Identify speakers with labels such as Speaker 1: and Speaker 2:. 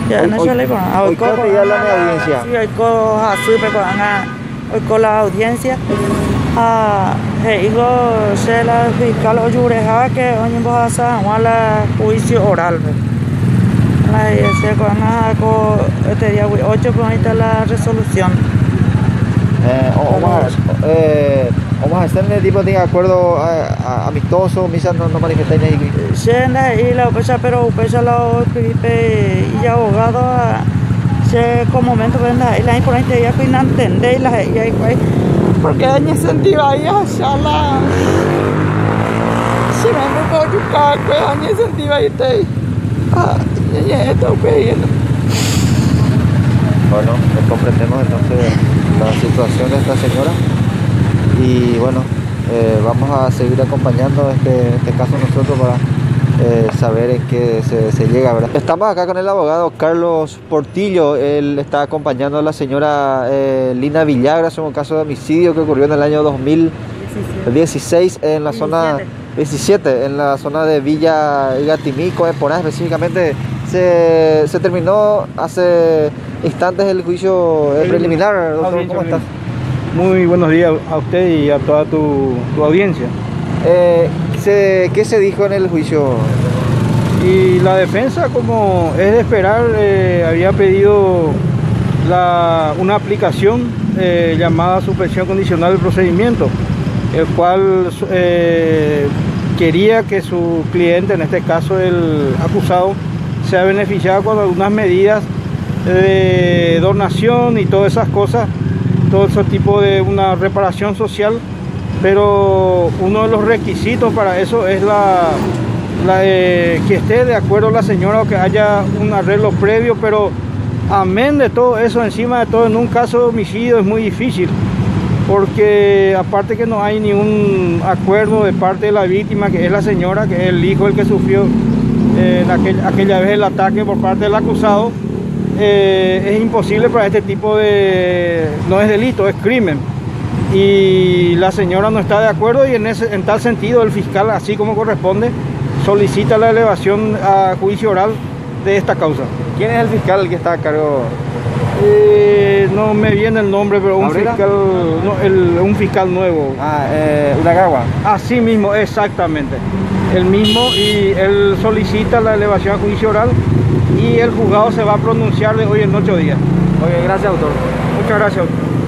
Speaker 1: Ya no se le pone.
Speaker 2: Hoy creo que ya la audiencia.
Speaker 1: Sí, hoy coja súper hoy con la audiencia. Digo, se la fiscal oyureja que hoy en Bojaza la juicio oral. La se con este día 8 con ahí está la resolución.
Speaker 2: Vamos a estar en el tipo de acuerdo amistoso, misa no manifestáis ahí.
Speaker 1: Shenda y la upecha, pero upecha la pipe y abogado se con momento venda y la importante ya que no entendéis la y ahí porque año sentido ahí allá la si me puedo buscar que año sentido ahí te ya está pidiendo.
Speaker 2: Bueno, comprendemos entonces la situación de esta señora y bueno, vamos a seguir acompañando este caso nosotros para saber en qué se llega, ¿verdad? Estamos acá con el abogado Carlos Portillo. Él está acompañando a la señora Lina Villagra. Es un caso de homicidio que ocurrió en el año 2016 en la
Speaker 1: 17.
Speaker 2: zona 17, en la zona de Villa Gatimico, Esporá específicamente. Se terminó hace instantes el juicio preliminar, doctor. ¿Cómo estás?
Speaker 3: Muy buenos días a usted y a toda tu audiencia.
Speaker 2: ¿Qué se dijo en el juicio?
Speaker 3: Y la defensa, como es de esperar, había pedido una aplicación llamada suspensión condicional del procedimiento, el cual quería que su cliente, en este caso el acusado, sea beneficiado con algunas medidas de donación y todas esas cosas, todo ese tipo de una reparación social. Pero uno de los requisitos para eso es que esté de acuerdo la señora o que haya un arreglo previo, pero amén de todo eso, encima de todo, en un caso de homicidio es muy difícil, porque aparte que no hay ningún acuerdo de parte de la víctima, que es la señora, que es el hijo el que sufrió aquella vez el ataque por parte del acusado, es imposible para este tipo no es delito, es crimen. Y la señora no está de acuerdo y en tal sentido el fiscal, así como corresponde, solicita la elevación a juicio oral de esta causa.
Speaker 2: ¿Quién es el fiscal que está a cargo?
Speaker 3: No me viene el nombre, pero un fiscal nuevo.
Speaker 2: Uragagua.
Speaker 3: Así mismo, exactamente. El mismo, y él solicita la elevación a juicio oral y el juzgado se va a pronunciar de hoy en 8 días.
Speaker 2: Oye, gracias, doctor.
Speaker 3: Muchas gracias.